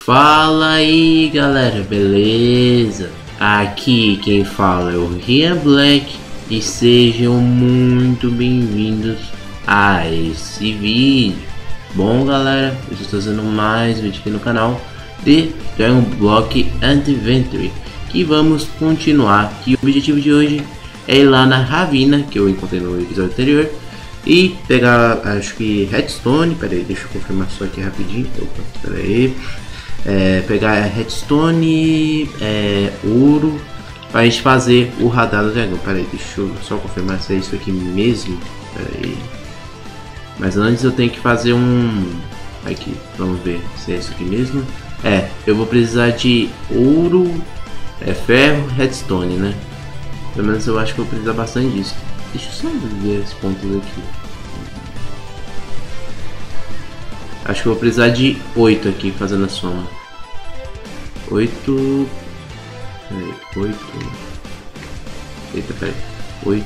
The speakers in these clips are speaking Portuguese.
Fala aí galera, beleza? Aqui quem fala é o Rian Black e sejam muito bem-vindos a esse vídeo. Bom galera, eu estou fazendo mais um vídeo aqui no canal de Dragon Block Adventure, que vamos continuar. Que o objetivo de hoje é ir lá na Ravina, que eu encontrei no episódio anterior, e pegar, acho que redstone. Pera aí, deixa eu confirmar só aqui rapidinho. Opa, pera aí. Pegar redstone, ouro, pra gente fazer o radar do dragão. Pera aí, deixa eu só confirmar se é isso aqui mesmo. Pera aí. Mas antes eu tenho que fazer um... Aqui, vamos ver se é isso aqui mesmo. Eu vou precisar de ouro, ferro, redstone, né? Pelo menos eu acho que eu vou precisar bastante disso. Deixa eu só ver os pontos aqui. Acho que eu vou precisar de 8 aqui, fazendo a soma. 8... Peraí, 8... Eita, peraí. 8...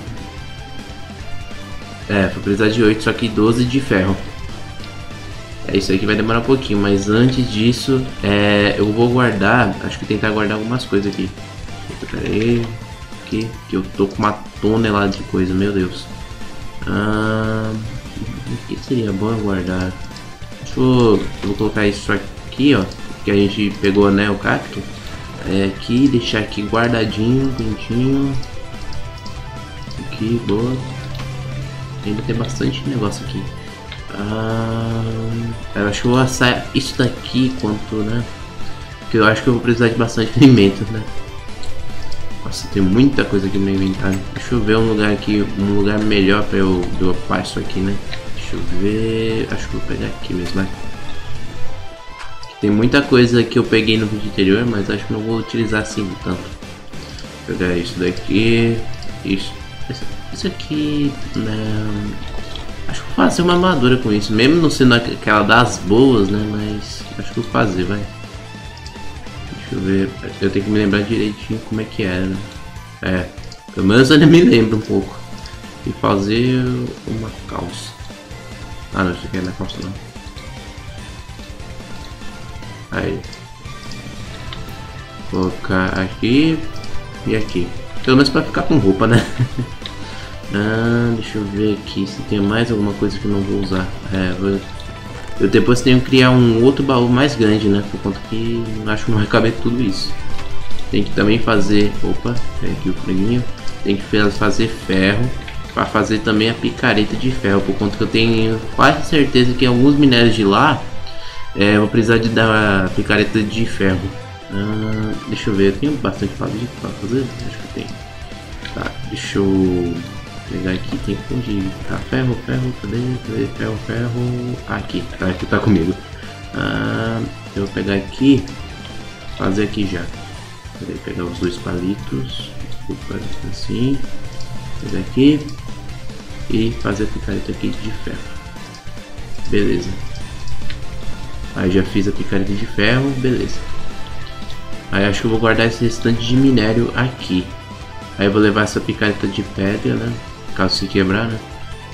vou precisar de 8, só que 12 de ferro. Isso aqui vai demorar um pouquinho, mas antes disso, eu vou guardar... Acho que tentar guardar algumas coisas aqui. Eita, peraí... Aqui, que eu tô com uma tonelada de coisa, meu Deus. O que seria bom eu guardar? Eu vou colocar isso aqui, ó, que a gente pegou, né, o cacto. Aqui, deixar aqui guardadinho, bonitinho. Aqui, boa. Ainda tem bastante negócio aqui. Eu acho que eu vou assar isso daqui quanto, né? Porque eu acho que eu vou precisar de bastante alimento, né? Nossa, tem muita coisa aqui no meu inventário. Deixa eu ver um lugar aqui, um lugar melhor pra eu dropar isso aqui, né? Deixa eu ver, acho que vou pegar aqui mesmo, né? Tem muita coisa que eu peguei no vídeo anterior, mas acho que não vou utilizar assim tanto. Vou pegar isso daqui, isso aqui, né? Acho que vou fazer uma armadura com isso, mesmo não sendo aquela das boas, né? Mas acho que vou fazer, vai. Deixa eu ver, eu tenho que me lembrar direitinho como é que era. Pelo menos eu ainda me lembro um pouco. E fazer uma calça. Ah, não, isso aqui não é calça não. Aí. Colocar aqui e aqui. Pelo menos para ficar com roupa, né? Deixa eu ver aqui se tem mais alguma coisa que eu não vou usar. Eu depois tenho que criar um outro baú mais grande, né? Por conta que acho que não vai caber tudo isso. Tem que também fazer... Opa, tem aqui o franguinho. Tem que fazer ferro. Para fazer também a picareta de ferro, por conta que eu tenho quase certeza que alguns minérios de lá eu vou precisar da picareta de ferro. Deixa eu ver, eu tenho bastante palito para fazer? Acho que tem. Tá, deixa eu pegar aqui, tem onde tá ferro, cadê ferro? Aqui tá comigo. Eu vou pegar aqui, fazer aqui já. Peraí, pegar os dois palitos, assim, pegar aqui. E fazer a picareta aqui de ferro. Beleza. Aí já fiz a picareta de ferro, beleza. Aí acho que eu vou guardar esse restante de minério aqui. Aí eu vou levar essa picareta de pedra, né? Caso se quebrar, né?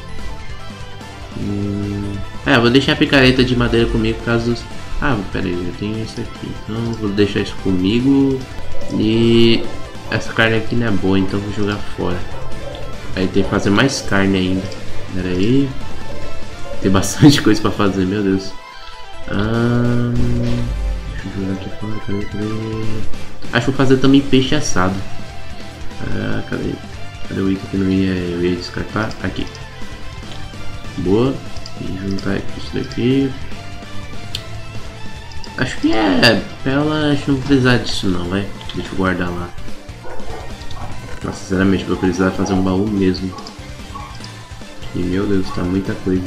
Eu vou deixar a picareta de madeira comigo caso... pera aí, eu tenho isso aqui. Então vou deixar isso comigo. E essa carne aqui não é boa, então vou jogar fora. Aí tem que fazer mais carne ainda. Pera aí. Tem bastante coisa pra fazer, meu Deus. Deixa eu jogar aqui fora. Cadê? Acho que vou fazer também peixe assado. Cadê o item que eu ia descartar? Aqui. Boa. E juntar isso daqui. Acho que pra ela, acho que não vou precisar disso não, vai. Deixa eu guardar lá. Nossa, sinceramente, vou precisar fazer um baú mesmo. E meu Deus, tá muita coisa.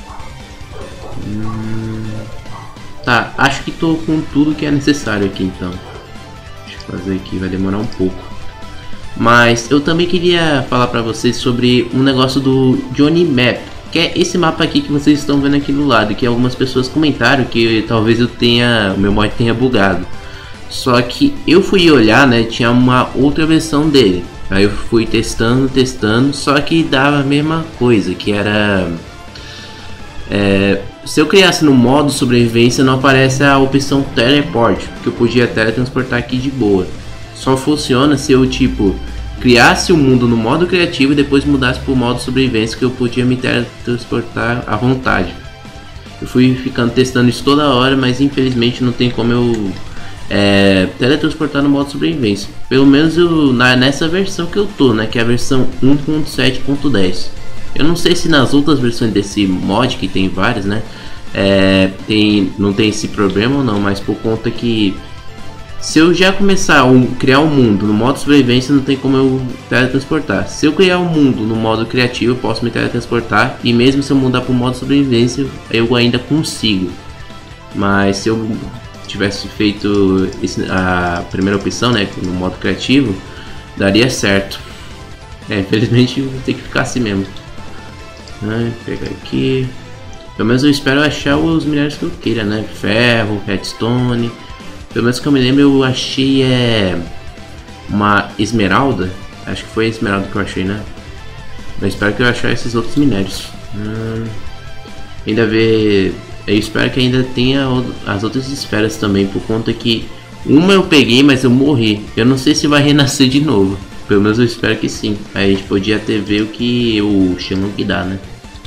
Tá, acho que tô com tudo que é necessário aqui então. Deixa eu fazer aqui, vai demorar um pouco. Mas eu também queria falar pra vocês sobre um negócio do Johnny Map, que é esse mapa aqui que vocês estão vendo aqui do lado, que algumas pessoas comentaram que talvez o meu mod tenha bugado. Só que eu fui olhar, né, tinha uma outra versão dele. Aí eu fui testando, só que dava a mesma coisa, que era Se eu criasse no modo sobrevivência, não aparece a opção teleporte, porque eu podia teletransportar aqui de boa. Só funciona se eu, tipo, criasse o mundo no modo criativo e depois mudasse para o modo sobrevivência, que eu podia me teletransportar à vontade. Eu fui ficando testando isso toda hora, mas infelizmente não tem como eu teletransportar no modo sobrevivência. Pelo menos nessa versão que eu tô, né, que é a versão 1.7.10. Eu não sei se nas outras versões desse mod, que tem várias, né, não tem esse problema ou não, mas por conta que se eu já começar a criar um mundo no modo sobrevivência, não tem como eu teletransportar. Se eu criar um mundo no modo criativo, eu posso me teletransportar. E mesmo se eu mudar para o modo sobrevivência, eu ainda consigo. Mas se eu tivesse feito a primeira opção, né, no modo criativo, daria certo. Infelizmente vou ter que ficar assim mesmo. Pegar aqui. Pelo menos eu espero achar os minérios que eu queira, né? Ferro, redstone. Pelo menos que eu me lembro, eu achei uma esmeralda. Acho que foi a esmeralda que eu achei, né? Eu espero que eu achar esses outros minérios. Ainda ver. Eu espero que ainda tenha as outras esferas também, por conta que uma eu peguei, mas eu morri. Eu não sei se vai renascer de novo. Pelo menos eu espero que sim. Aí a gente podia até ver o que o Shenlong dá, né?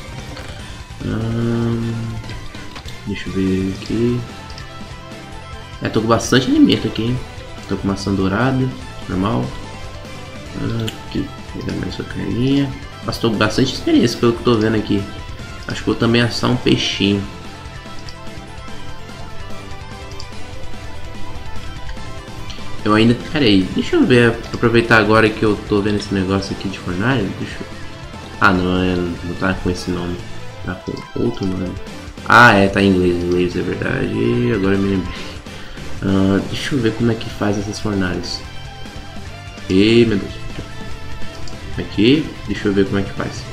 Deixa eu ver aqui. Tô com bastante alimento aqui, hein? Tô com maçã dourada, normal. Aqui, pegar mais essa carninha. Mas tô com bastante experiência pelo que tô vendo aqui. Acho que vou também assar um peixinho. Eu ainda... Pera aí, deixa eu ver, aproveitar agora que eu tô vendo esse negócio aqui de fornalha. Deixa eu... Ah, não tá com esse nome. Tá com outro nome. Tá em inglês, é verdade. Agora eu me lembrei. Deixa eu ver como é que faz essas fornalhas. Meu Deus. Aqui, deixa eu ver como é que faz.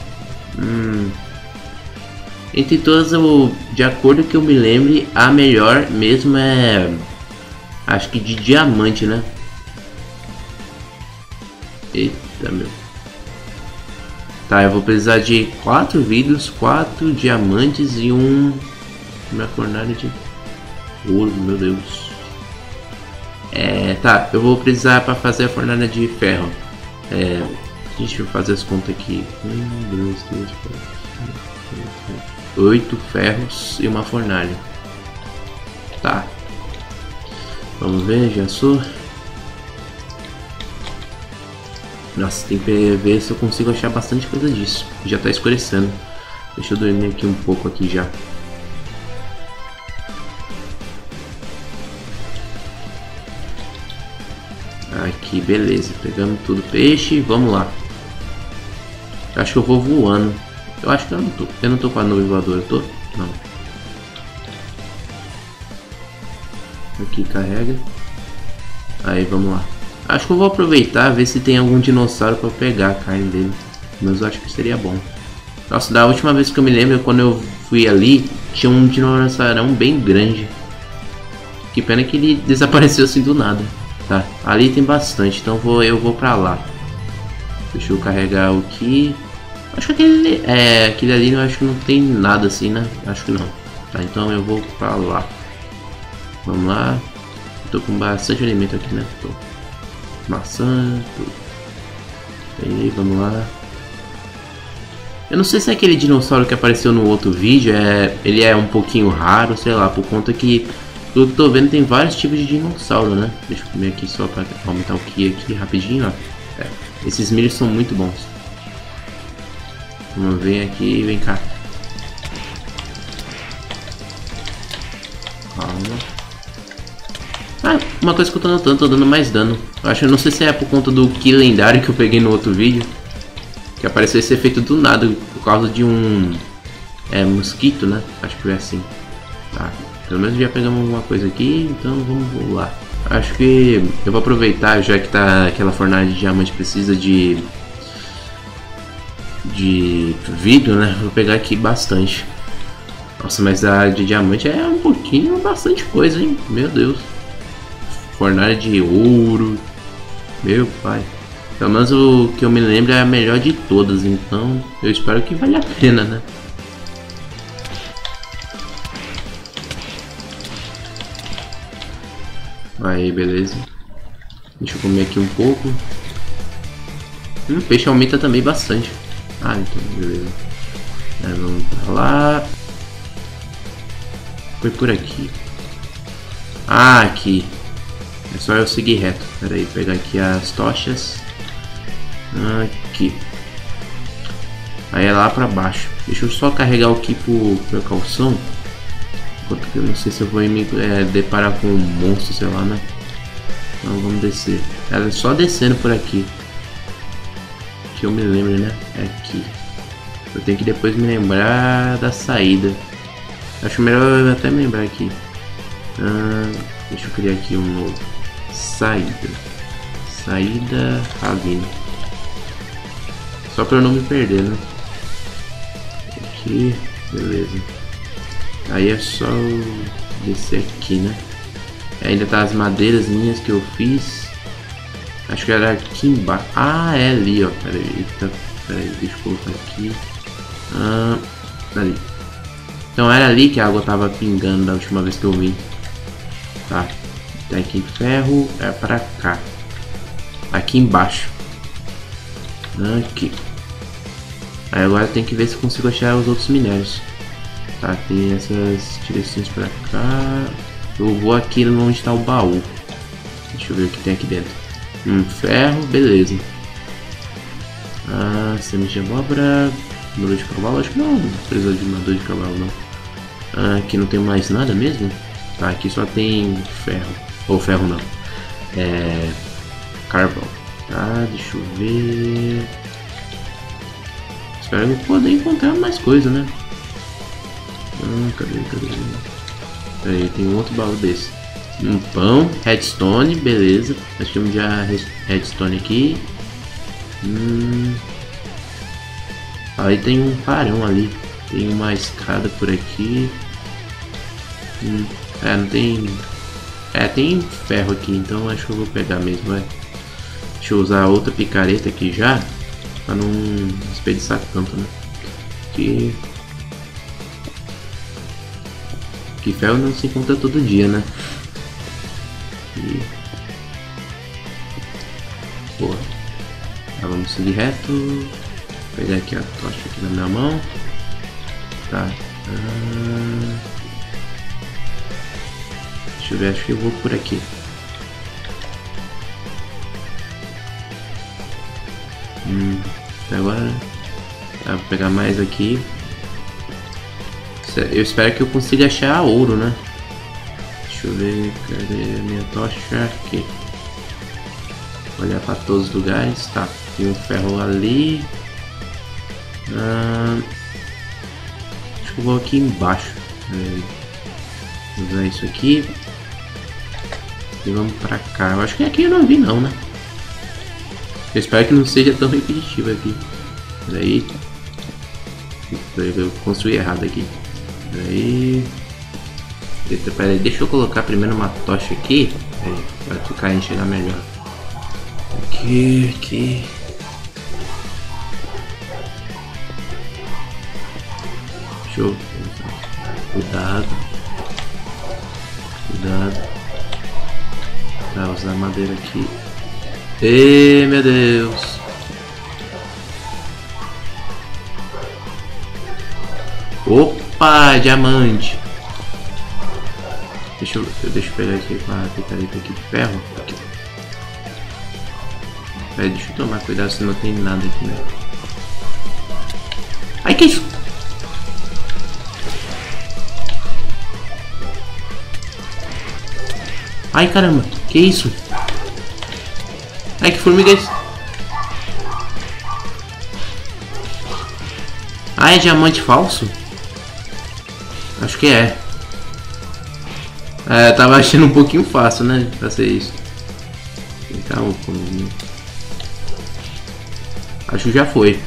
Entre todas, de acordo que eu me lembre, a melhor mesmo é... Acho que de diamante, né? Eita, meu. Tá, eu vou precisar de 4 vidros, 4 diamantes e uma fornalha de ouro, meu Deus. Tá, eu vou precisar para fazer a fornalha de ferro. Deixa eu fazer as contas aqui. 1, 2, 3, 4, 5, 6, 7, 8 ferros e uma fornalha. Tá. Vamos ver, já sou. Nossa, tem que ver se eu consigo achar bastante coisa disso. Já tá escurecendo. Deixa eu dormir aqui um pouco aqui já. Aqui, beleza. Pegamos tudo peixe. Vamos lá. Eu acho que eu vou voando. Eu acho que eu não tô. Eu não tô com a nuvem voadora. Eu tô? Não. Aqui carrega. Aí, vamos lá. Acho que eu vou aproveitar, ver se tem algum dinossauro para pegar a carne dele. Mas eu acho que seria bom. Nossa, da última vez que eu me lembro, quando eu fui ali, tinha um dinossaurão bem grande. Que pena que ele desapareceu assim do nada. Tá, ali tem bastante, então eu vou pra lá. Deixa eu carregar o que... Acho que aquele ali eu acho que não tem nada assim, né? Acho que não. Tá, então eu vou pra lá. Vamos lá. Tô com bastante alimento aqui, né? Tô. Maçã, tudo. Aí, vamos lá. Eu não sei se é aquele dinossauro que apareceu no outro vídeo, ele é um pouquinho raro, sei lá, por conta que, pelo que eu tô vendo, tem vários tipos de dinossauro, né? Deixa eu comer aqui só pra aumentar o Ki aqui rapidinho, ó. Esses milhos são muito bons. Vamos ver aqui, vem cá. Calma. Uma coisa que eu tô notando, tô dando mais dano. Eu não sei se é por conta do Ki lendário que eu peguei no outro vídeo, que apareceu esse efeito do nada por causa de um mosquito, né? Acho que foi assim. Tá, pelo menos já pegamos alguma coisa aqui, então vamos lá. Acho que eu vou aproveitar, já que tá aquela fornalha de diamante precisa de vidro, né? Vou pegar aqui bastante. Nossa, mas a de diamante é um pouquinho, bastante coisa, hein? Meu Deus. Fornalha de ouro. Meu pai. Pelo menos o que eu me lembro é a melhor de todas. Então eu espero que valha a pena, né? Aí, beleza. Deixa eu comer aqui um pouco. O peixe aumenta também bastante. Ah, então beleza. Aí, vamos pra lá. Foi por aqui. Ah, aqui. É só eu seguir reto. Pera aí, pegar aqui as tochas. Aqui. Aí é lá pra baixo. Deixa eu só carregar aqui por precaução. Enquanto que eu não sei se eu vou me deparar com um monstro, sei lá, né? Então vamos descer. É só descendo por aqui. Que eu me lembro, né? É aqui. Eu tenho que depois me lembrar da saída. Acho melhor eu até me lembrar aqui. Deixa eu criar aqui um novo. Saída. Saída ravina. Só pra eu não me perder, né? Aqui. Beleza. Aí é só descer aqui, né? Ainda tá as madeiras minhas que eu fiz. Acho que era aqui embaixo. Ah, é ali, ó. Pera aí, eita, pera aí, deixa eu colocar aqui. Ali. Então era ali que a água tava pingando da última vez que eu vim. Tá. Tá aqui ferro. É pra cá. Aqui embaixo. Aqui. Aí agora tem que ver se consigo achar os outros minérios. Tá, tem essas direções pra cá. Eu vou aqui onde está o baú. Deixa eu ver o que tem aqui dentro. Ferro, beleza. Semente de abóbora. Madura de cavalo, acho que não precisa de madura de cavalo não. Aqui não tem mais nada mesmo? Tá, aqui só tem ferro. Ou ferro não. Carvão. Tá, deixa eu ver. Espero eu poder encontrar mais coisa, né? Cadê? Aí tem um outro baú desse. Um pão, redstone, beleza. Nós temos já redstone aqui. Aí tem um parão ali. Tem uma escada por aqui. Não tem. Tem ferro aqui, então acho que eu vou pegar mesmo, vai. Deixa eu usar outra picareta aqui já. Pra não desperdiçar tanto, né? Que ferro não se encontra todo dia, né? Boa. Tá, vamos seguir reto. Vou pegar aqui a tocha aqui na minha mão. Tá. Deixa eu ver, acho que eu vou por aqui. Agora vou pegar mais aqui. Eu espero que eu consiga achar ouro, né? Deixa eu ver, cadê a minha tocha? Aqui. Olhar para todos os lugares. Tá, tem um ferro ali. Acho que eu vou aqui embaixo. Vou usar isso aqui. E vamos pra cá. Eu acho que aqui eu não vi não, né? Eu espero que não seja tão repetitivo aqui. Daí eu construí errado aqui. Daí. Eita, pera aí, deixa eu colocar primeiro uma tocha aqui. Para ficar enxergar melhor. Aqui. Deixa eu. Cuidado. Tá, usar madeira aqui. Meu Deus. Opa, diamante. Deixa eu pegar aqui com a picareta aqui de ferro. Aqui. Deixa eu tomar cuidado se não tem nada aqui, né? Ai, que isso? Ai, caramba, que isso? Ai, que formiga é isso? Ah, é diamante falso? Acho que é. Eu tava achando um pouquinho fácil, né? Pra ser isso. Então, acho que já foi.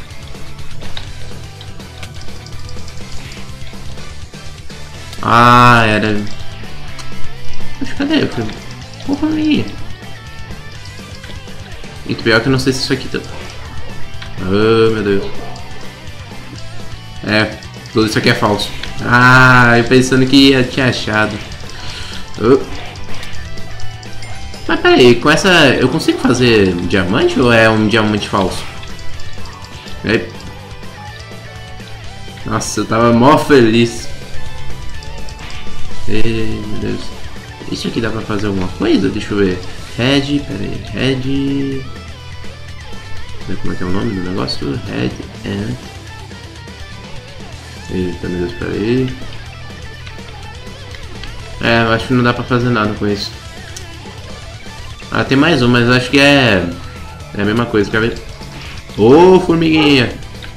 Ah, era. Acho que cadê? Porra, aí. E pior que eu não sei se isso aqui tá. Oh, meu Deus. Tudo isso aqui é falso. Eu pensando que tinha achado. Mas peraí, com essa... eu consigo fazer diamante ou é um diamante falso? É... Nossa, eu tava mó feliz. Ei, meu Deus. Isso aqui dá pra fazer alguma coisa? Deixa eu ver. Red, peraí. Red... como é que é o nome do negócio? Red and... Eita, meu Deus, peraí. É, eu acho que não dá pra fazer nada com isso. Ah, tem mais um, mas acho que é a mesma coisa, quer ver? Ô, formiguinha!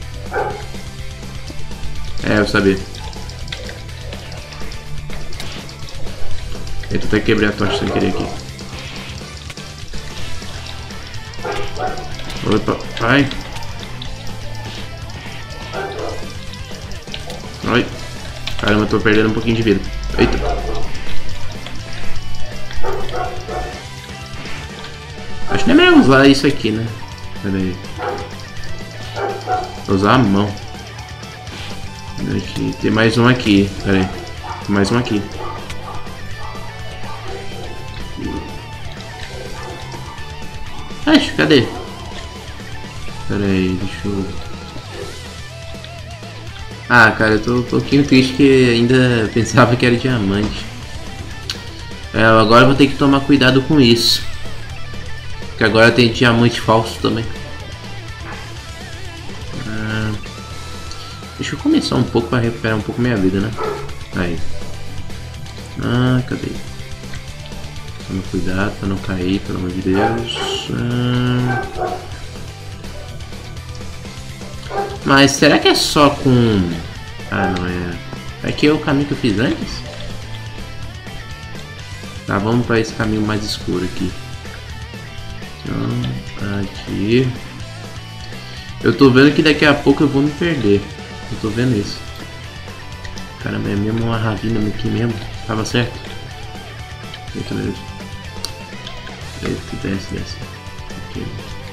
É, eu sabia. Eita, até quebrei a tocha sem querer aqui. Opa, vai! Ai! Caramba, eu tô perdendo um pouquinho de vida. Eita! Acho que não é melhor usar isso aqui, né? Pera aí. Vou usar a mão. Aqui. Tem mais um aqui. Pera aí. Tem mais um aqui. Acho, cadê? Pera aí, deixa eu... Ah, cara, eu tô um pouquinho triste que ainda pensava que era diamante. É, agora eu vou ter que tomar cuidado com isso. Porque agora tem diamante falso também. Deixa eu começar um pouco para recuperar um pouco minha vida, né? Aí. Ah, cadê? Toma cuidado para não cair, pelo amor de Deus. Mas será que é só com... Ah, não é... Aqui é o caminho que eu fiz antes? Tá, vamos para esse caminho mais escuro aqui. Então, aqui. Eu tô vendo que daqui a pouco eu vou me perder. Eu tô vendo isso. Caramba, é mesmo uma ravina aqui mesmo. Tava certo? Eita, meu Deus. Eita, desce. Aqui.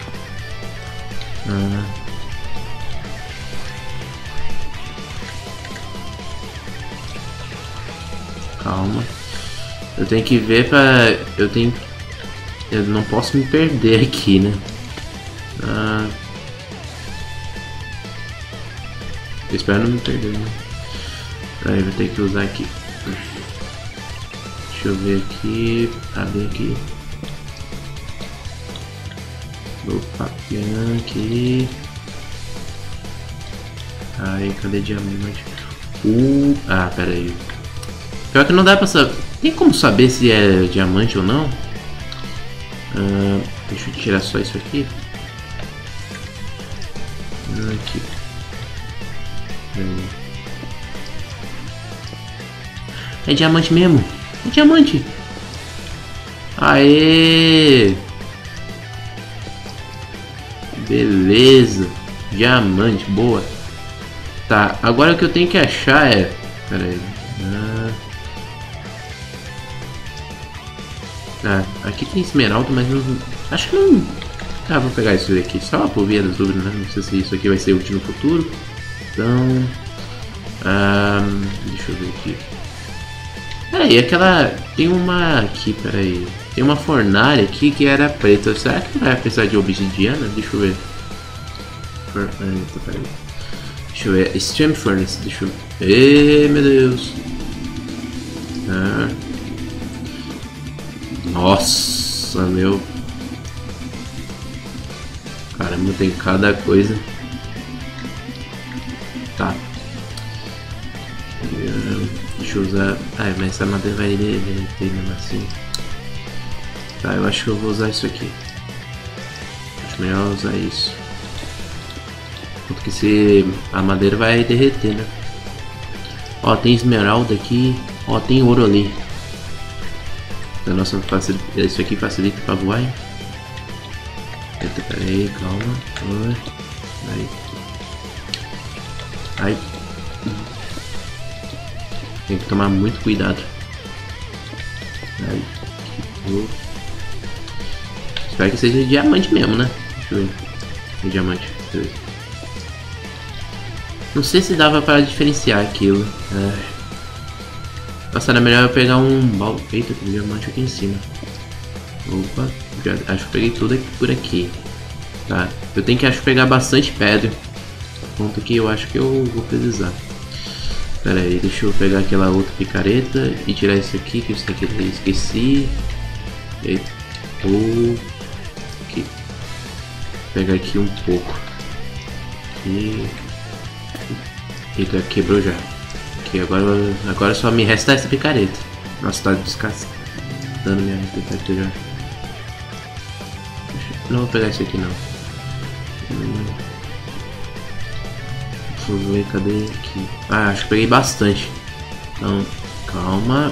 Calma. Eu tenho que ver pra... Eu não posso me perder aqui, né? Eu espero não me perder, né? Aí, vou ter que usar aqui. Deixa eu ver aqui. Abrir aqui. Opa, aqui. Aí, cadê diamante? Ah, pera aí. Pior que não dá pra saber. Tem como saber se é diamante ou não? Deixa eu tirar só isso aqui. Aqui. É diamante mesmo. É diamante. Aê! Beleza. Diamante, boa. Tá, agora o que eu tenho que achar é... Pera aí. Aqui tem esmeralda, mas não... Acho que não... Ah, vou pegar isso aqui só por via das dúvidas, né? Não sei se isso aqui vai ser útil no futuro. Então... deixa eu ver aqui. Peraí, aquela... Tem uma aqui, peraí. Tem uma fornalha aqui que era preta. Será que vai precisar de obsidiana? Deixa eu ver. Peraí. Deixa eu ver. Extreme Furnace. Deixa eu ver. Ê, meu Deus. Nossa, meu. Caramba, tem cada coisa. Tá. Deixa eu usar... Ah, mas essa madeira vai derreter mesmo assim. Tá, eu acho que eu vou usar isso aqui. Acho melhor usar isso. Porque se a madeira vai derreter, né? Ó, tem esmeralda aqui. Ó, tem ouro ali. Então, nossa, isso aqui facilita pra voar, hein? Eita, peraí, calma. Aí. Ai. Tem que tomar muito cuidado. Aí. Espero que seja diamante mesmo, né? Deixa eu ver. É diamante. Beleza. Não sei se dava para diferenciar aquilo. Nossa, era melhor eu pegar um balde. Eita, tem diamante aqui em cima. Opa, já, acho que peguei tudo aqui por aqui. Tá, eu tenho que acho pegar bastante pedra. Ponto que eu acho que eu vou precisar. Pera aí, deixa eu pegar aquela outra picareta e tirar isso aqui, que isso aqui eu esqueci. Eita. Aqui. Pegar aqui um pouco. E... Eita, quebrou já. Aqui, agora só me resta essa picareta. Nossa, tá desgastando minha picareta já. Não vou pegar esse aqui não. Deixa eu ver, cadê aqui? Ah, acho que peguei bastante. Então, calma.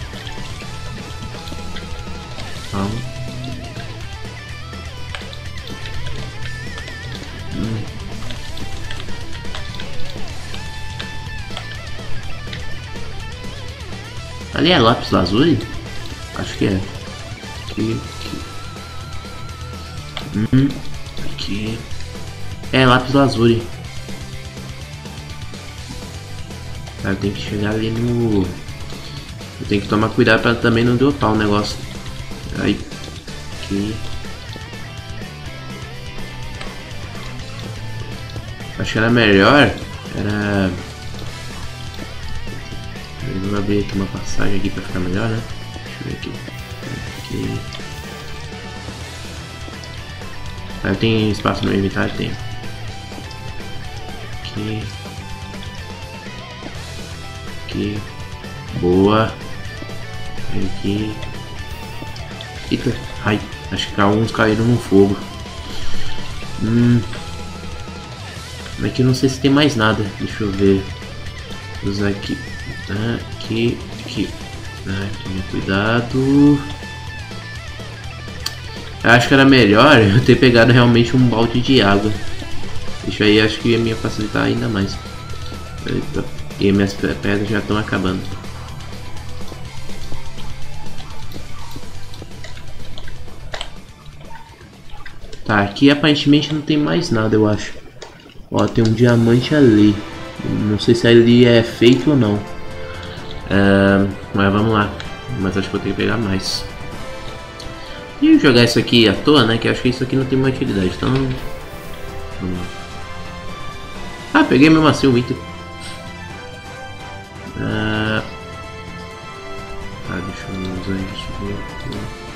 Calma. Ali é lápis lazuli? Acho que é. Aqui. Aqui. É lápis lazuli. Eu tenho que chegar ali no... Eu tenho que tomar cuidado para também não dropar o negócio. Aí. Aqui. Acho que era melhor. Era... Eu vou abrir aqui uma passagem aqui para ficar melhor, né? Deixa eu ver aqui. Aqui. Ah, tem espaço no inventário? Tem. Aqui. Aqui. Boa. Aqui. Eita. Ai. Acho que alguns caíram no fogo. Aqui eu não sei se tem mais nada. Deixa eu ver. Vou usar aqui. Aqui. Tome cuidado. Eu acho que era melhor eu ter pegado realmente um balde de água. Isso aí acho que ia me facilitar ainda mais. Eita. E minhas pedras já estão acabando. Tá, aqui aparentemente não tem mais nada, eu acho. Ó, tem um diamante ali. Não sei se ele é fake ou não. Mas vamos lá. Mas acho que vou ter que pegar mais. E jogar isso aqui à toa, né? Que acho que isso aqui não tem muita utilidade. Então... Vamos lá. Ah, peguei mesmo assim o item. Deixa eu usar isso aqui.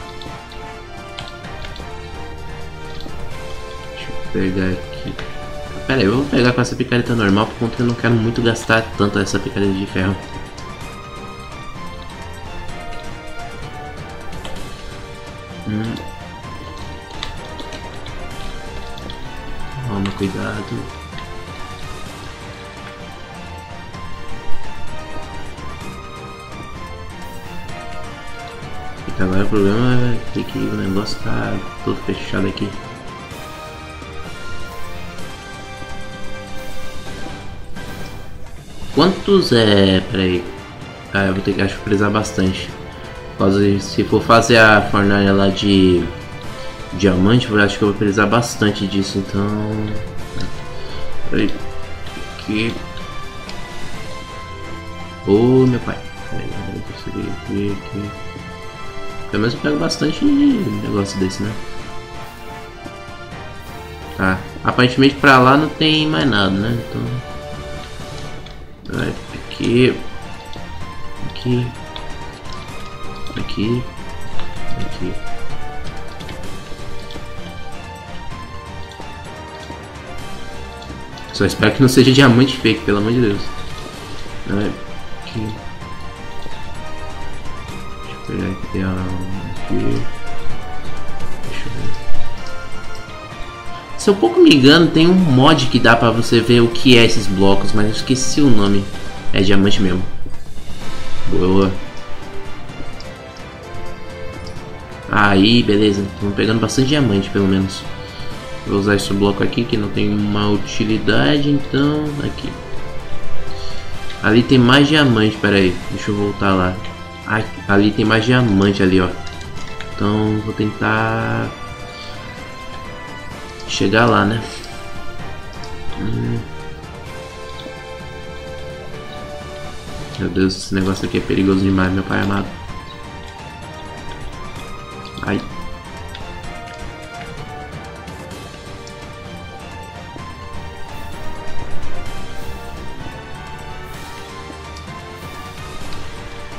Deixa eu pegar aqui. Pera aí, eu vou pegar com essa picareta normal, por conta que eu não quero muito gastar tanto essa picareta de ferro. Toma cuidado. Agora o problema é que o negócio tá todo fechado aqui. Quantos é... Peraí. Eu vou ter que, acho, precisar bastante. Se for fazer a fornalha lá de diamante, eu acho que eu vou precisar bastante disso, então... Peraí. Aqui. Ô, meu pai. Peraí, eu consegui aqui. Pelo menos eu pego bastante negócio desse, né? Tá. Aparentemente pra lá não tem mais nada, né? Então... Aqui. Aqui. Aqui. Aqui. Só espero que não seja diamante fake, pelo amor de Deus. Aqui. Deixa eu pegar aqui. Deixa eu ver. Se eu pouco me engano, tem um mod que dá pra você ver o que é esses blocos, mas eu esqueci o nome. É diamante mesmo. Boa. Aí, beleza. Estamos pegando bastante diamante, pelo menos. Vou usar esse bloco aqui que não tem uma utilidade, então... Aqui. Ali tem mais diamante, pera aí. Deixa eu voltar lá. Ai, ali tem mais diamante ali, ó. Então, vou tentar... chegar lá, né? Meu Deus, esse negócio aqui é perigoso demais, meu pai amado. Ai,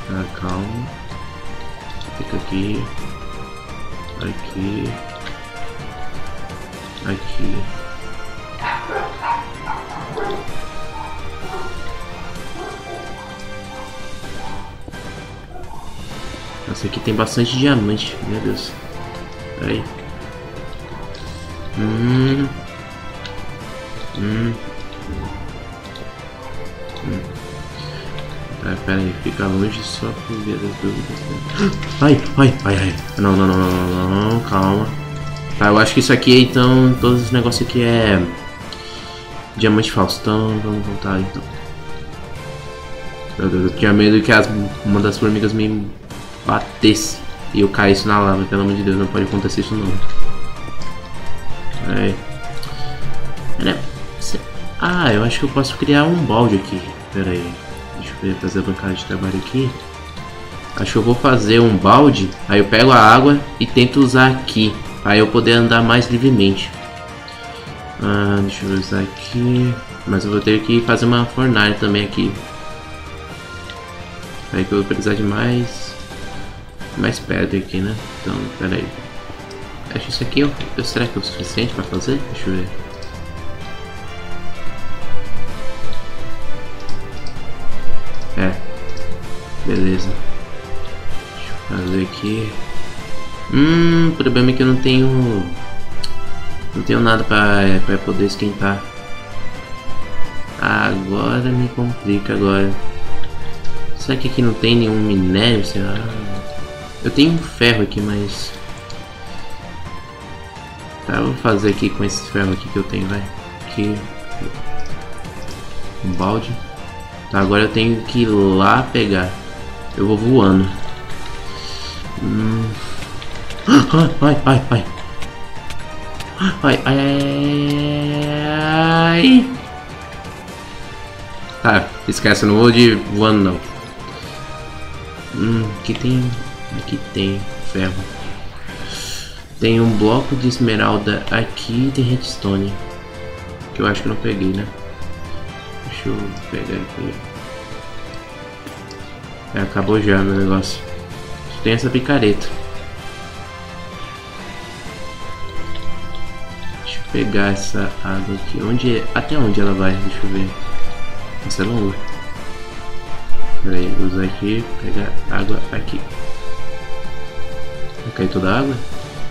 Tá, calma. Fica aqui. Aqui. Aqui. Nossa, aqui tem bastante diamante, meu Deus. Aí. Tá, pera aí, fica longe só por via das dúvidas. Ai, ai, ai, ai. Não, não, não, não, não, não, calma. Tá, eu acho que isso aqui, então, todos os negócios aqui é diamante falso. Então, vamos voltar, então. Meu Deus, eu tinha medo que uma das formigas me batesse e eu caísse na lava. Pelo amor de Deus, não pode acontecer isso não. Aí. Ah, eu acho que eu posso criar um balde aqui. Pera aí. Deixa eu fazer a bancada de trabalho aqui. Acho que eu vou fazer um balde. Aí eu pego a água e tento usar aqui. Aí eu poder andar mais livremente. Deixa eu usar aqui. Mas eu vou ter que fazer uma fornalha também aqui. Aí que eu vou precisar de mais pedra aqui, né? Então, pera aí. Acho que isso aqui será que é o suficiente para fazer? Deixa eu ver. É. Beleza. Deixa eu fazer aqui. O problema é que eu não tenho nada para poder esquentar. Agora me complica agora. Será que aqui não tem nenhum minério? Será? Eu tenho um ferro aqui, mas... Tá, eu vou fazer aqui com esse ferro aqui que eu tenho, vai. Aqui. Um balde. Tá, agora eu tenho que ir lá pegar. Eu vou voando. Ai, ai, ai. Ai, ai, ai. Tá, esquece, eu não vou de voando não. Aqui tem ferro. Tem um bloco de esmeralda aqui e tem redstone. Que eu acho que eu não peguei, né? Deixa eu pegar aqui. Acabou já meu negócio. Tem essa picareta. Deixa eu pegar essa água aqui. Até onde ela vai? Deixa eu ver. Essa é longa. Peraí, vou usar aqui, pegar água aqui. Vai cair toda a água?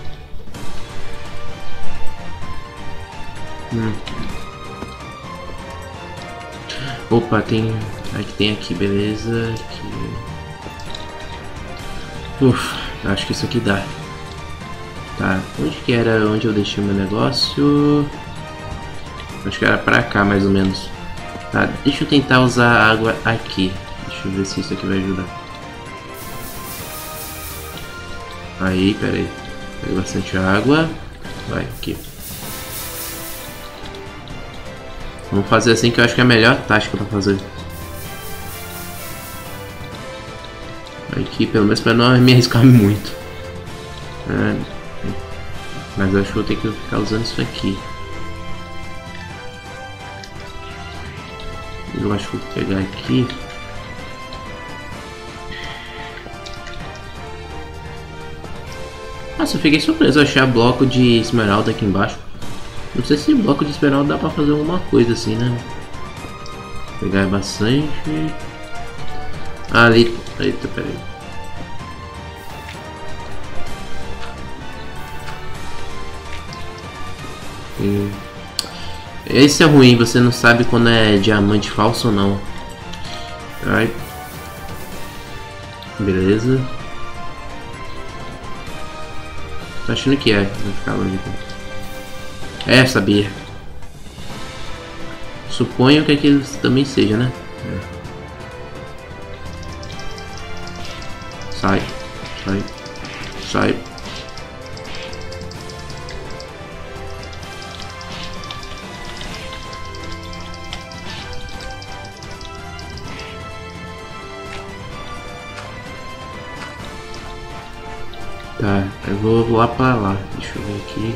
Opa, tem aqui, beleza. Aqui. Acho que isso aqui dá. Tá, onde que era onde eu deixei meu negócio? Acho que era pra cá, mais ou menos. Tá, deixa eu tentar usar a água aqui. Deixa eu ver se isso aqui vai ajudar. Aí, pera aí. Pega bastante água. Vai, aqui. Vamos fazer assim que eu acho que é a melhor tática pra fazer. Aqui, pelo menos pra não me arriscar muito. Mas eu acho que eu vou ter que ficar usando isso aqui. Eu acho que eu vou pegar aqui. Nossa, eu fiquei surpreso achar bloco de esmeralda aqui embaixo. Não sei se bloco de esmeralda dá pra fazer alguma coisa assim, né? Vou pegar bastante. Ali. Eita, peraí. Esse é ruim, você não sabe quando é diamante falso ou não. Ai. Beleza. Tô achando que é. Vou ficar longe aqui. Sabia. Suponho que aquilo também seja, né? Sai. Sai. Sai. Tá, eu vou lá pra lá. Deixa eu ver aqui.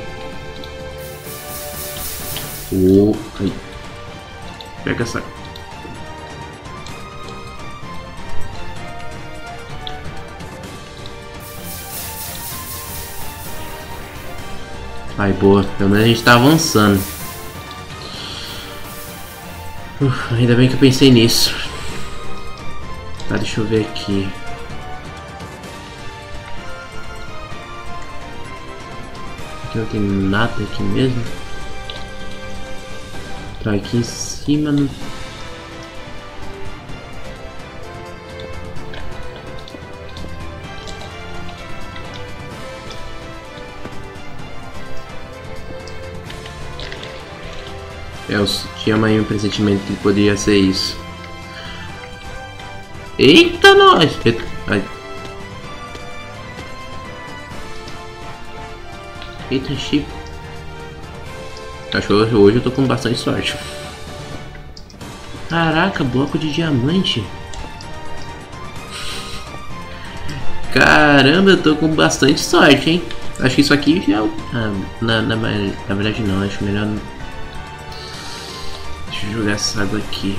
Aí. Pega essa. Ai, boa. Pelo menos a gente tá avançando. Ainda bem que eu pensei nisso. Tá, deixa eu ver aqui. Aqui não tem nada aqui mesmo. Tá, aqui em cima não... Eu tinha mais um pressentimento que poderia ser isso. Eita, nós! Ai. Eita, chip. Acho que hoje eu tô com bastante sorte. Caraca, bloco de diamante. Caramba, eu tô com bastante sorte, hein? Acho que isso aqui já... na verdade não, acho melhor... Deixa eu jogar essa água aqui.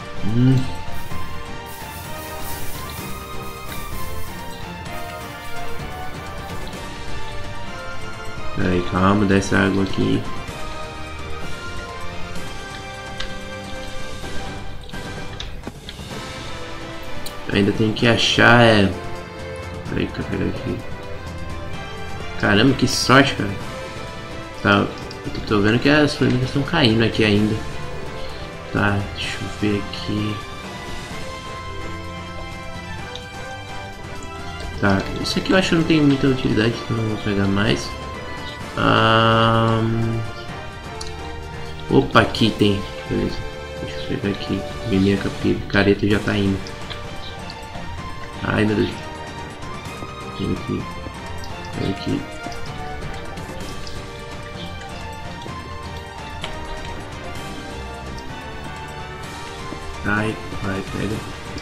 Peraí, calma, dá essa água aqui. Eu ainda tenho que achar... Peraí, carregar aqui. Caramba, que sorte, cara. Tá, eu tô vendo que as formigas estão caindo aqui ainda. Tá, deixa eu ver aqui. Tá, isso aqui eu acho que não tem muita utilidade, então não vou pegar mais. Opa, aqui tem. Beleza. Deixa eu pegar aqui. Minha picareta já tá indo. Ai, meu Deus. Vem aqui. Vem aqui. Ai, vai, pega.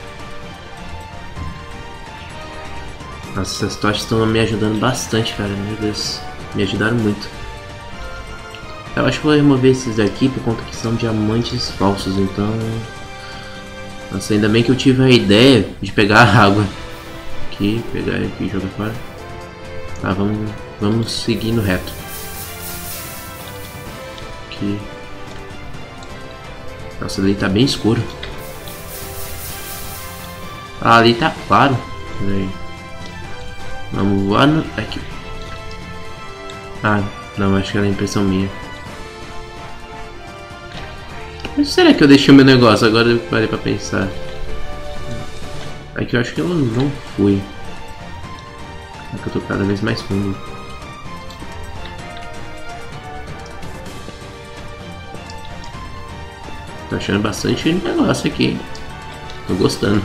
Nossa, essas tochas estão me ajudando bastante, cara. Meu Deus. Me ajudaram muito. Eu acho que vou remover esses daqui por conta que são diamantes falsos, então... Nossa, ainda bem que eu tive a ideia de pegar a água. Aqui, pegar aqui e jogar fora. Tá, vamos seguindo reto. Aqui. Nossa, ali tá bem escuro. Ah, ali tá claro. Peraí. Vamos voar no... Aqui. Ah, não, acho que era impressão minha. Mas será que eu deixei o meu negócio? Agora eu parei pra pensar. Aqui eu acho que eu não fui. É que eu tô cada vez mais fundo. Tô achando bastante negócio aqui. Tô gostando.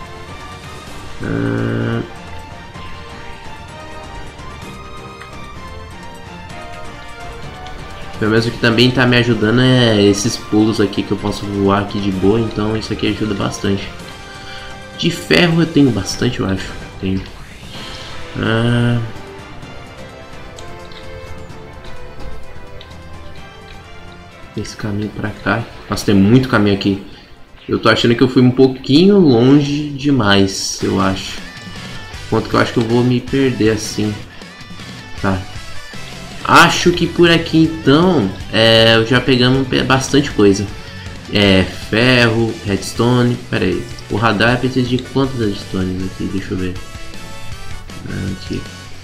Pelo menos o que também tá me ajudando é esses pulos aqui que eu posso voar aqui de boa, então isso aqui ajuda bastante. De ferro eu tenho bastante, eu acho. Tenho. Esse caminho pra cá. Nossa, tem muito caminho aqui. Eu tô achando que eu fui um pouquinho longe demais, eu acho. Quanto que eu acho que eu vou me perder assim. Tá. Acho que por aqui então eu já pegamos bastante coisa. Ferro, redstone. Pera aí. O radar precisa de quantos redstones aqui? Deixa eu ver. Aqui.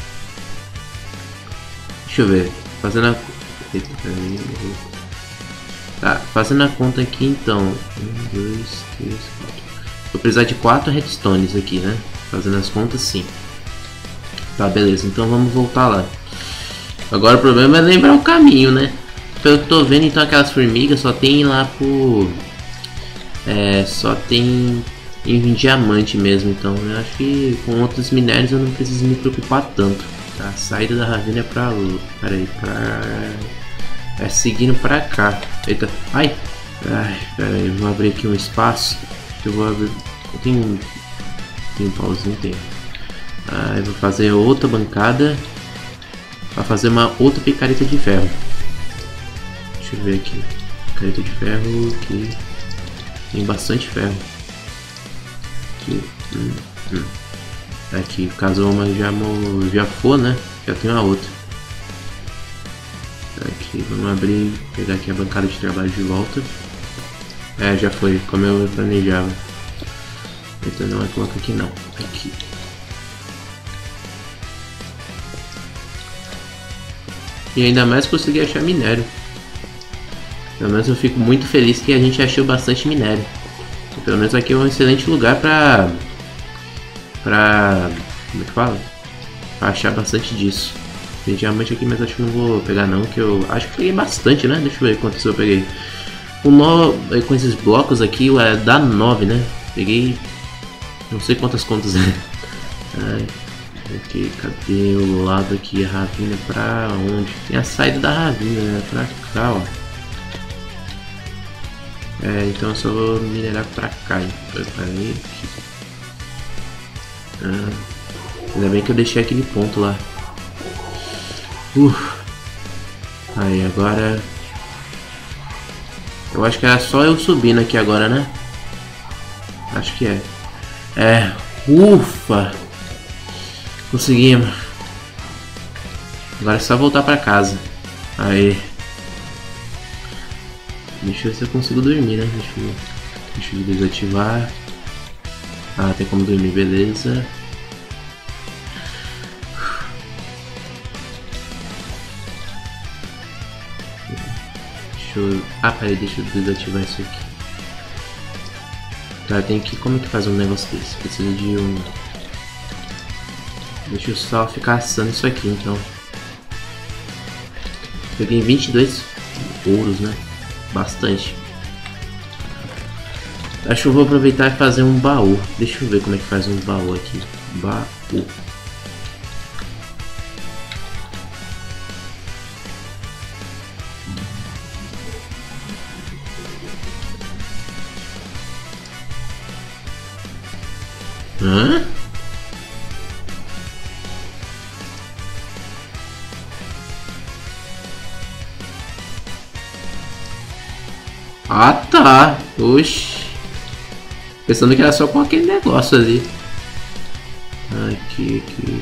Deixa eu ver. Fazendo a... Eita, peraí. Tá, fazendo a conta aqui então. 1, 2, 3, 4. Vou precisar de 4 redstones aqui, né? Fazendo as contas, sim. Tá, beleza. Então vamos voltar lá. Agora o problema é lembrar o caminho, né? Pelo que eu tô vendo, então aquelas formigas só tem lá por... só tem em diamante mesmo. Então eu acho que com outros minérios eu não preciso me preocupar tanto. Tá, a saída da ravina é pra... Pera aí, pra... seguindo pra cá. Eita, ai! Pera aí, vou abrir aqui um espaço. Eu vou abrir... Eu tenho um pauzinho, tem. Eu vou fazer outra bancada. Para fazer uma outra picareta de ferro. Deixa eu ver aqui. Picareta de ferro aqui. Tem bastante ferro. Aqui. Aqui, caso uma já for, né? Já tem uma outra. Ok, vamos abrir, pegar aqui a bancada de trabalho de volta. É, já foi, como eu planejava. Então não é colocar aqui não, aqui. E ainda mais consegui achar minério. Pelo menos eu fico muito feliz que a gente achou bastante minério. E pelo menos aqui é um excelente lugar pra... como é que fala? Pra achar bastante disso. Tem diamante aqui, mas acho que não vou pegar não, que eu acho que peguei bastante, né? Deixa eu ver quantos eu peguei. Com esses blocos aqui, dá 9, né? Peguei... não sei quantas contas é. Ai, ok, cadê o lado aqui? A ravina pra onde? Tem a saída da ravina, né? Pra cá, ó. É, então eu só vou minerar pra cá. Preparei aqui. Ainda bem que eu deixei aquele ponto lá. Aí agora... eu acho que era só eu subindo aqui agora, né? Acho que é. É, ufa! Conseguimos. Agora é só voltar pra casa. Aí. Deixa eu ver se eu consigo dormir, né? Deixa eu desativar. Ah, tem como dormir, beleza. Deixa eu... ah, peraí, deixa eu desativar isso aqui. Tá, tem que... como é que faz um negócio desse? Precisa de um... deixa eu só ficar assando isso aqui, então. Peguei 22 ouros, né? Bastante. Acho que eu vou aproveitar e fazer um baú. Deixa eu ver como é que faz um baú aqui. Baú. Hã? Ah, tá. Oxi. Pensando que era só com aquele negócio ali. Aqui.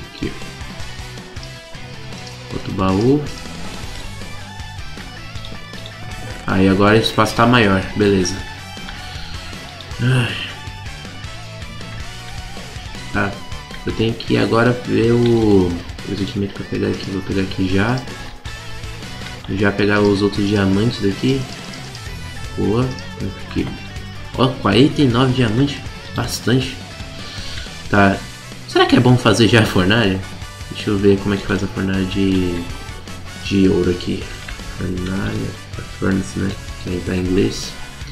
Outro baú. Aí agora o espaço tá maior. Beleza. Tá. Eu tenho que agora ver o sentimento pra pegar aqui. Vou pegar aqui já. Já pegar os outros diamantes daqui. Boa. Aqui. Ó, 49 diamantes. Bastante. Tá. Será que é bom fazer já a fornalha? Deixa eu ver como é que faz a fornalha de ouro aqui. Fornalha. Furnace, né? Que aí tá em inglês.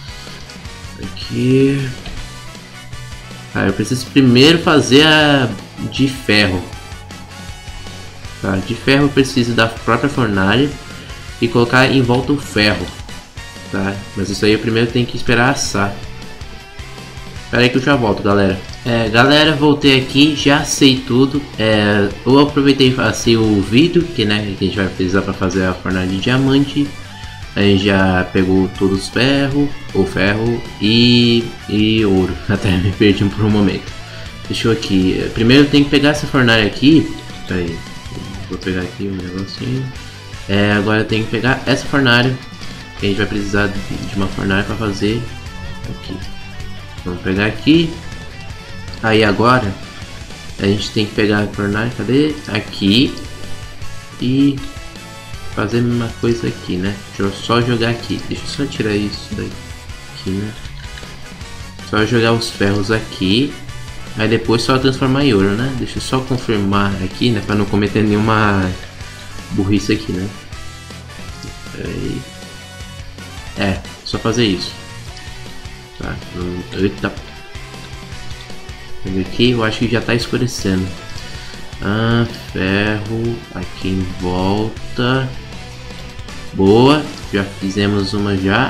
Aqui. Ah, eu preciso primeiro fazer a de ferro. Tá, de ferro eu preciso da própria fornalha e colocar em volta o ferro. Tá, mas isso aí eu primeiro tenho que esperar assar. Espera aí que eu já volto, galera. Galera, voltei aqui, já sei tudo. Eu aproveitei e assei o vidro, que né, que a gente vai precisar para fazer a fornalha de diamante. Aí já pegou todos os ferros, o ferro e ouro. Até me perdi por um momento. Deixa eu aqui. Primeiro eu tenho que pegar essa fornalha aqui. Peraí, vou pegar aqui um negocinho. Agora eu tenho que pegar essa fornalha. Que a gente vai precisar de uma fornalha para fazer aqui. Vamos pegar aqui. Aí agora a gente tem que pegar a fornalha. Cadê? Aqui. E fazer a mesma coisa aqui, né? Deixa eu só jogar aqui. Deixa eu só tirar isso daqui, né? Só jogar os ferros aqui. Aí depois só transformar em ouro, né? Deixa eu só confirmar aqui, né? Pra não cometer nenhuma burrice aqui, né? Aí. Só fazer isso. Tá. Eita. Aqui eu acho que já tá escurecendo. Ferro aqui em volta. Boa, já fizemos uma já.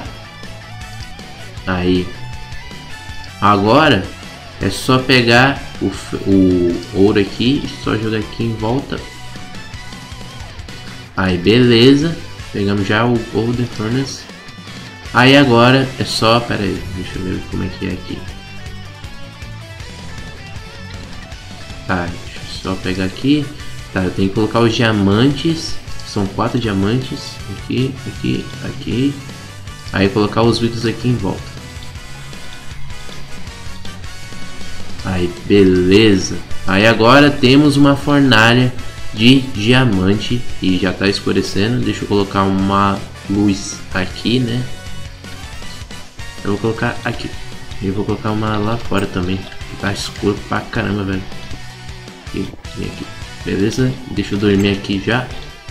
Aí. Agora é só pegar o ouro aqui e só jogar aqui em volta. Aí beleza, pegamos já o Golden Furnace. Aí agora é só, pera aí, deixa eu ver como é que é aqui. Tá, deixa eu só pegar aqui. Tá, eu tenho que colocar os diamantes São 4 diamantes. Aqui, aqui, aqui. Aí colocar os vidros aqui em volta. Aí, beleza. Aí agora temos uma fornalha de diamante. E já tá escurecendo. Deixa eu colocar uma luz aqui, né? Eu vou colocar aqui. E vou colocar uma lá fora também. Tá escuro pra caramba, velho. Aqui, aqui. Beleza? Deixa eu dormir aqui já.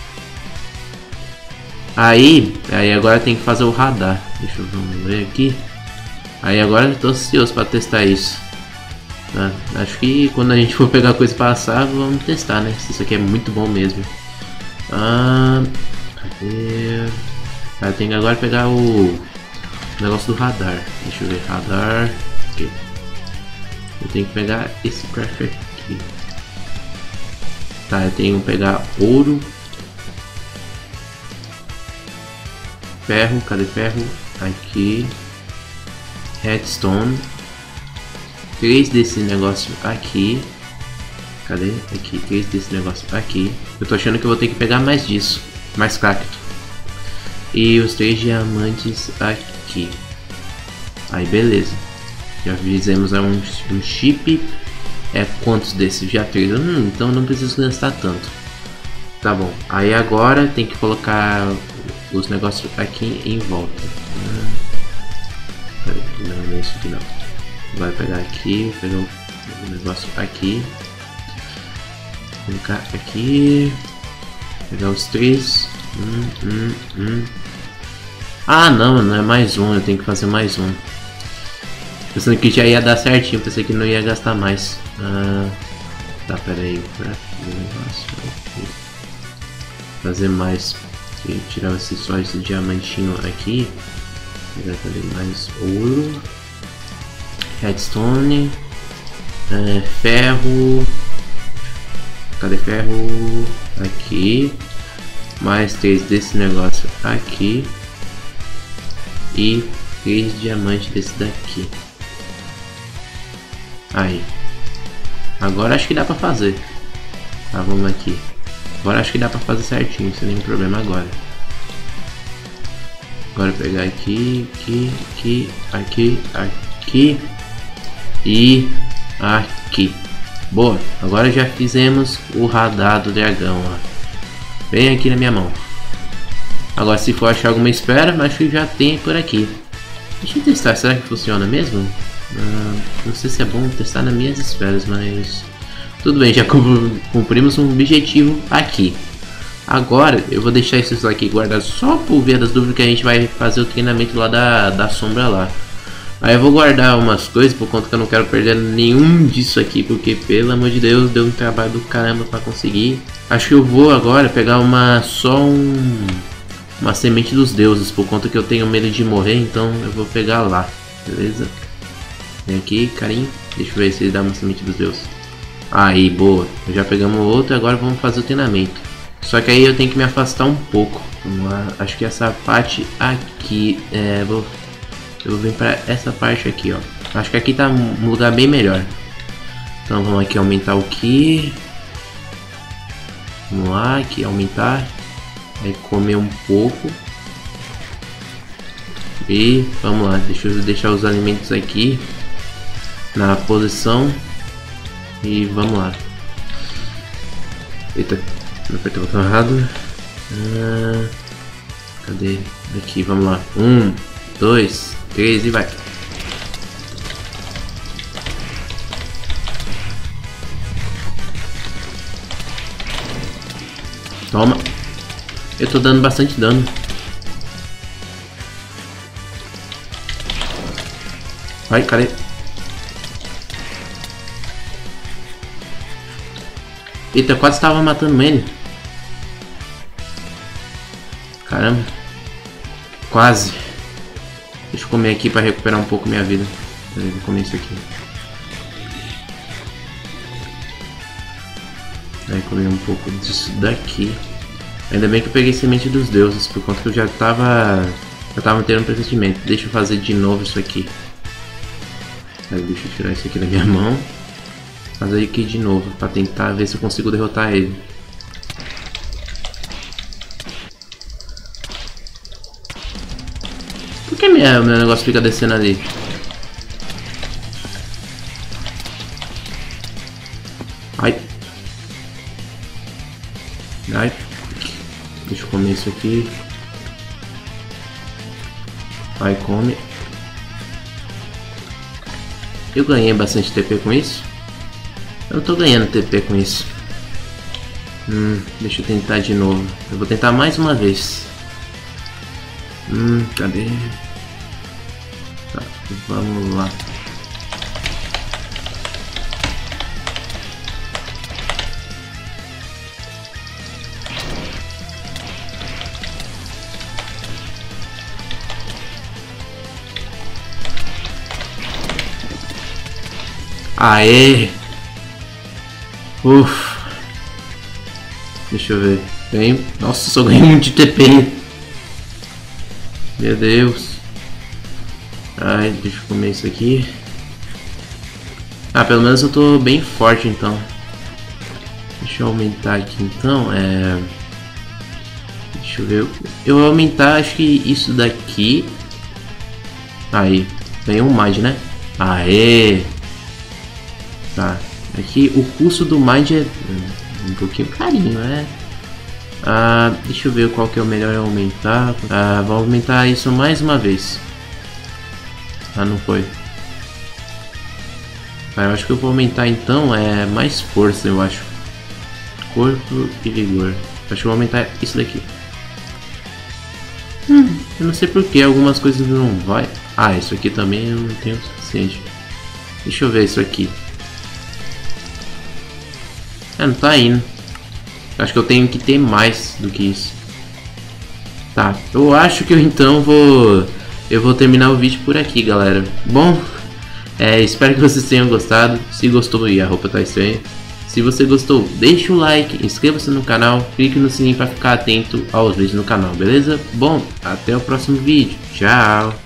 Aí agora tem que fazer o radar. Deixa eu ver aqui. Aí agora eu tô ansioso pra testar isso. Tá? Acho que quando a gente for pegar coisa pra assar, vamos testar, né? Se isso aqui é muito bom mesmo. Cadê? Tem que agora pegar o negócio do radar. Deixa eu ver. Radar. Aqui. Eu tenho que pegar esse craft aqui. Tá, eu tenho que pegar ouro. Ferro, cadê ferro? Aqui. Redstone. 3 desse negócio aqui. Cadê? Aqui, 3 desse negócio aqui. Eu tô achando que eu vou ter que pegar mais disso. Mais cacto. E os 3 diamantes aqui. Aí beleza. Já fizemos um chip. Quantos desses? Já 3. Então não preciso gastar tanto. Tá bom. Aí agora tem que colocar os negócios aqui em volta. Não é isso aqui não. Vai pegar aqui, pegar o negócio aqui. Colocar aqui. Pegar os 3. Ah não é mais um. Eu tenho que fazer mais um. Pensando que já ia dar certinho, pensei que não ia gastar mais. Tá, pera aí. Fazer mais. Tirar só esse diamantinho aqui. Pegar também mais ouro. Redstone. Ferro. Cadê ferro? Aqui. Mais 3 desse negócio aqui. E 3 diamantes desse daqui. Aí. Agora acho que dá pra fazer. Tá, vamos aqui. Agora acho que dá pra fazer certinho, sem nenhum problema agora. Agora pegar aqui, aqui e aqui. Boa, agora já fizemos o radar do dragão, ó. Bem aqui na minha mão. Agora se for achar alguma esfera, acho que já tem por aqui. Deixa eu testar, será que funciona mesmo? Não sei se é bom testar nas minhas esferas, mas tudo bem, já cumprimos um objetivo aqui. Agora eu vou deixar esses aqui guardados só por via das dúvidas, que a gente vai fazer o treinamento lá da sombra lá. Aí eu vou guardar umas coisas por conta que eu não quero perder nenhum disso aqui, porque pelo amor de Deus deu um trabalho do caramba para conseguir. Acho que eu vou agora pegar uma semente dos deuses, por conta que eu tenho medo de morrer, então eu vou pegar lá, beleza? Vem aqui, carinho. Deixa eu ver se ele dá uma semente dos deuses. Aí, boa. Já pegamos outro, agora vamos fazer o treinamento. Só que aí eu tenho que me afastar um pouco. Vamos lá. Acho que essa parte aqui... eu vou vir para essa parte aqui, ó. Acho que aqui tá um lugar bem melhor. Então vamos aqui aumentar o que. Vamos lá, aqui aumentar. Aí comer um pouco. E vamos lá, deixa eu deixar os alimentos aqui na posição. E vamos lá. Eita, não apertei o botão errado. Cadê? Aqui, vamos lá. 1, 2, 3 e vai. Toma. Eu tô dando bastante dano. Vai, cadê? Eita, quase estava matando ele. Caramba. Quase. Deixa eu comer aqui para recuperar um pouco minha vida. Vou comer isso aqui. Aí comer um pouco disso daqui. Ainda bem que eu peguei semente dos deuses, por conta que eu já tava tendo um pressentimento. Deixa eu fazer de novo isso aqui. Aí deixa eu tirar isso aqui da minha mão. Fazer aqui de novo, para tentar ver se eu consigo derrotar ele. que meu negócio fica descendo ali? Ai. Ai. Deixa eu comer isso aqui. Vai, come. Eu ganhei bastante TP com isso? Eu não tô ganhando TP com isso. Deixa eu tentar de novo. Eu vou tentar mais uma vez. Cadê? Tá, vamos lá. Aê! Uff! Deixa eu ver. Ganhei... Nossa, só ganhei muito de TP. Meu Deus. Ai, deixa eu comer isso aqui. Ah, pelo menos eu tô bem forte então. Deixa eu aumentar aqui então. Deixa eu ver. Eu vou aumentar, acho que isso daqui. Aí, ganhei um Mind, né? Aê! Tá, aqui o custo do Mind é um pouquinho carinho, né? Deixa eu ver qual que é o melhor aumentar. Vou aumentar isso mais uma vez. Não foi. Eu acho que eu vou aumentar então mais força, eu acho. Corpo e vigor. Acho que eu vou aumentar isso daqui. Eu não sei porque algumas coisas não vai. Isso aqui também eu não tenho o suficiente. Deixa eu ver isso aqui. Não tá indo. Acho que eu tenho que ter mais do que isso. Tá, eu acho que eu então vou terminar o vídeo por aqui, galera. Bom, espero que vocês tenham gostado. Se gostou e a roupa tá estranha. Se você gostou, deixa o like, inscreva-se no canal, clique no sininho para ficar atento aos vídeos no canal, beleza? Bom, até o próximo vídeo. Tchau!